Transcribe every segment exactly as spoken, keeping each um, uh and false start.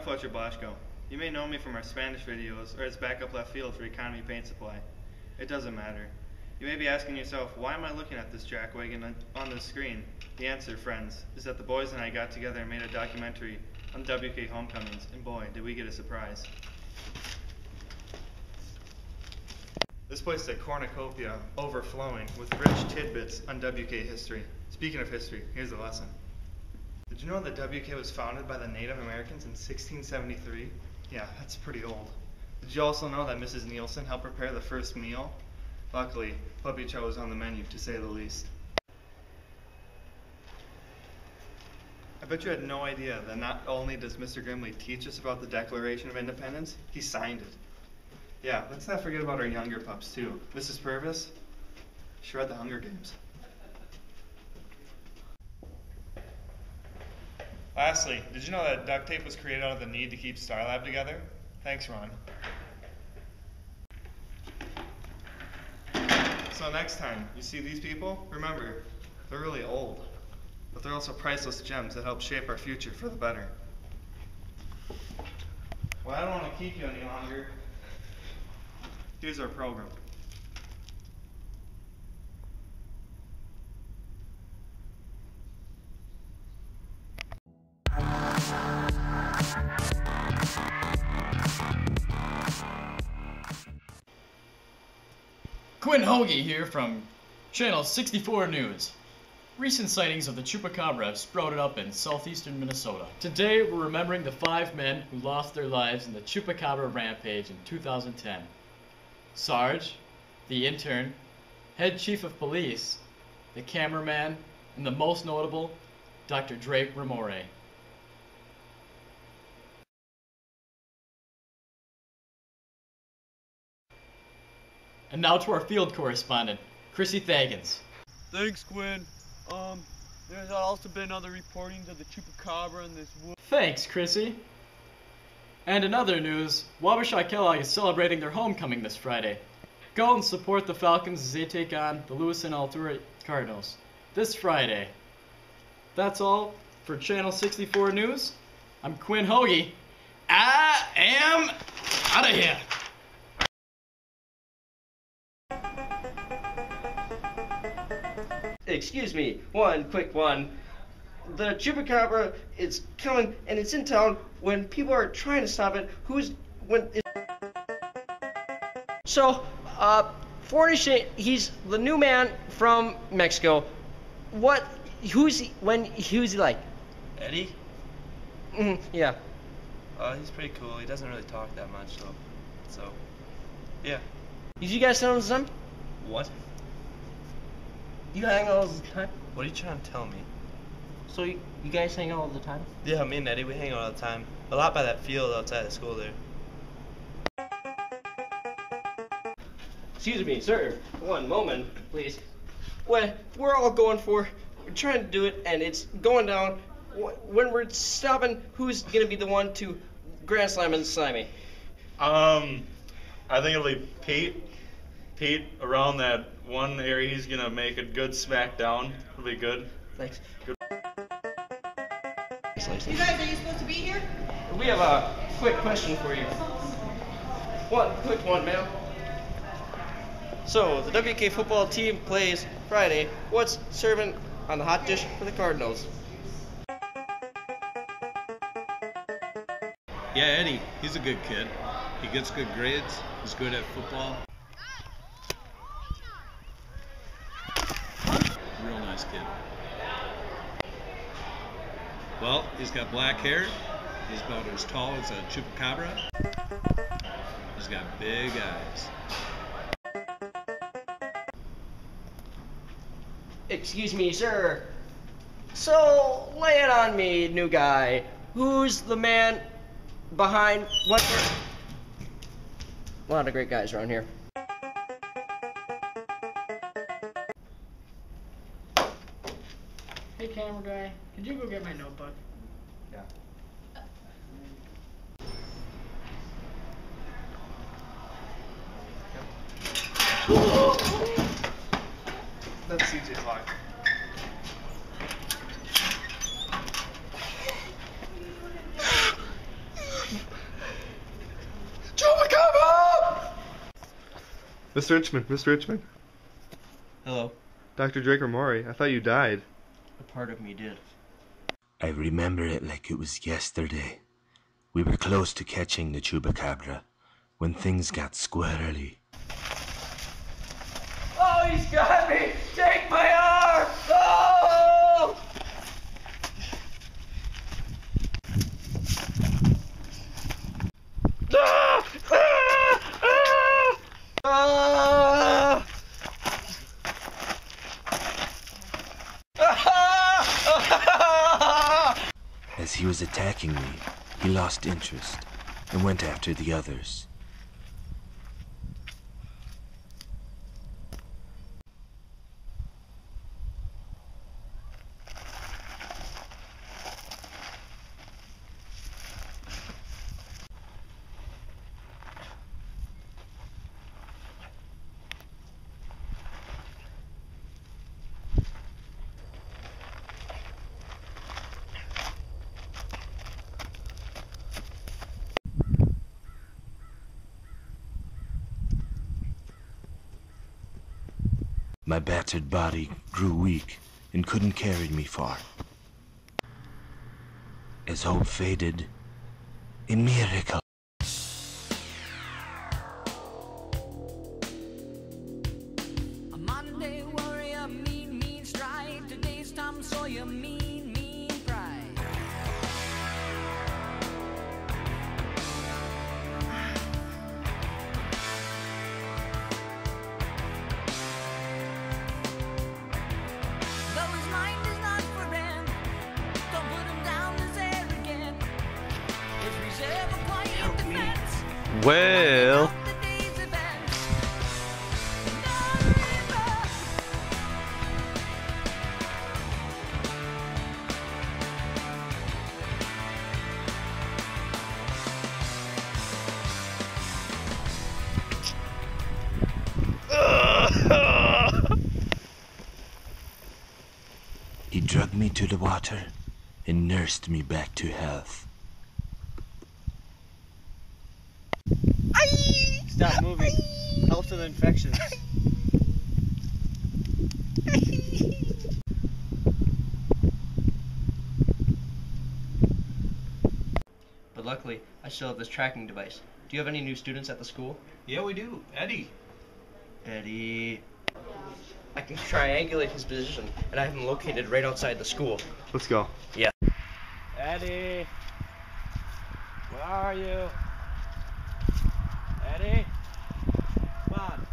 Fletcher Blaschko. You may know me from our Spanish videos or as backup left field for Economy Paint Supply. It doesn't matter. You may be asking yourself, why am I looking at this jackwagon on the screen? The answer, friends, is that the boys and I got together and made a documentary on W K Homecomings, and boy, did we get a surprise. This place is a cornucopia overflowing with rich tidbits on W K history. Speaking of history, here's a lesson. Did you know that W K was founded by the Native Americans in sixteen seventy-three? Yeah, that's pretty old. Did you also know that Missus Nielsen helped prepare the first meal? Luckily, puppy chow was on the menu, to say the least. I bet you had no idea that not only does Mister Grimley teach us about the Declaration of Independence, he signed it. Yeah, let's not forget about our younger pups too. Missus Purvis, she read the Hunger Games. Lastly, did you know that duct tape was created out of the need to keep Starlab together? Thanks, Ron. So next time you see these people, remember, they're really old, but they're also priceless gems that help shape our future for the better. Well, I don't want to keep you any longer. Here's our program. Quinn Hoagie here from Channel sixty-four News. Recent sightings of the Chupacabra have sprouted up in southeastern Minnesota. Today we're remembering the five men who lost their lives in the Chupacabra rampage in two thousand ten. Sarge, the intern, head chief of police, the cameraman, and the most notable, Doctor Drake Ramore. And now to our field correspondent, Chrissy Thagans. Thanks, Quinn. Um, there's also been other reportings of the Chupacabra in this wood. Thanks, Chrissy. And in other news, Wabasha Kellogg is celebrating their homecoming this Friday. Go and support the Falcons as they take on the Lewis and Altura Cardinals this Friday. That's all for Channel sixty-four News. I'm Quinn Hoagie. I am out of here. Excuse me, one quick one. The Chupacabra is coming and it's in town when people are trying to stop it. Who's when? It, so, uh, Fornish, he's the new man from Mexico. What? Who's he? When? Who's he like? Eddie? Mm, yeah. Uh, he's pretty cool. He doesn't really talk that much, though. So, yeah. Did you guys know him? What? You hang out all the time? What are you trying to tell me? So you, you guys hang out all the time? Yeah, me and Eddie, we hang out all the time. A lot by that field outside of school there. Excuse me, sir. One moment, please. When we're all going for, we're trying to do it, and it's going down. When we're stopping, who's gonna be the one to grand slam and slam me? Um, I think it'll be Pete. Pete, around that one area, he's gonna make a good smack down. It'll be good. Thanks. Good. You guys, are you supposed to be here? We have a quick question for you. One quick one, ma'am. So, the W K football team plays Friday. What's serving on the hot dish for the Cardinals? Yeah, Eddie, he's a good kid. He gets good grades. He's good at football. Real nice kid. Well, he's got black hair. He's about as tall as a Chupacabra. He's got big eyes. Excuse me, sir. So, lay it on me, new guy. Who's the man behind what? A lot of great guys around here. Hey, camera guy, could you go get my notebook? Yeah. That's C J Clark. Mister Richmond, Mister Richmond. Hello. Doctor Draker Mori, I thought you died. A part of me did. I remember it like it was yesterday. We were close to catching the Chupacabra when things got squirrely. Oh, he's got me! Take my arm! Oh! Ah! Ah! Ah! As he was attacking me, he lost interest and went after the others. My battered body grew weak and couldn't carry me far. As hope faded, a miracle. A Monday warrior, mean, mean strike. Today's Tom Sawyer, mean, mean pride. Though his mind is not for rent, don't put him down as arrogant. His reserve of quiet defense. Well. The day's events. No river. He dragged me to the water and nursed me back to health. Stop moving. Helps with infections. But luckily, I still have this tracking device. Do you have any new students at the school? Yeah, we do. Eddie. Eddie. I can triangulate his position, and I have him located right outside the school. Let's go. Yeah. Eddie. Where are you? Eddie? Come on.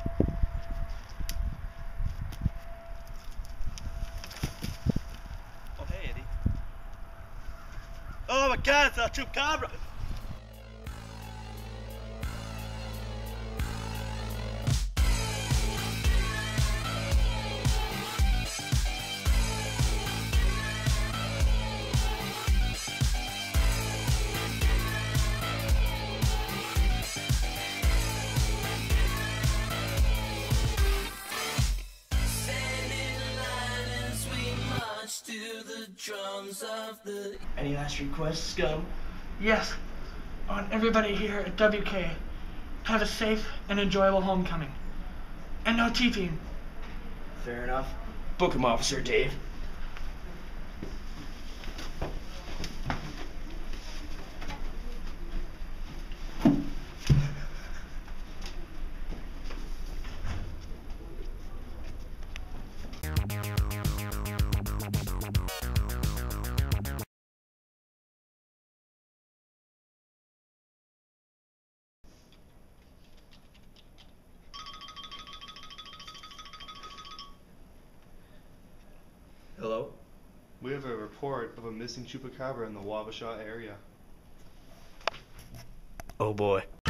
Oh, hey, Eddie. Oh my God, it's a chupacabra! Any last requests, Scum? Yes. I want everybody here at W K have a safe and enjoyable homecoming. And no teething. Fair enough. Book him, Officer Dave. Hello? We have a report of a missing chupacabra in the Wabasha area. Oh boy.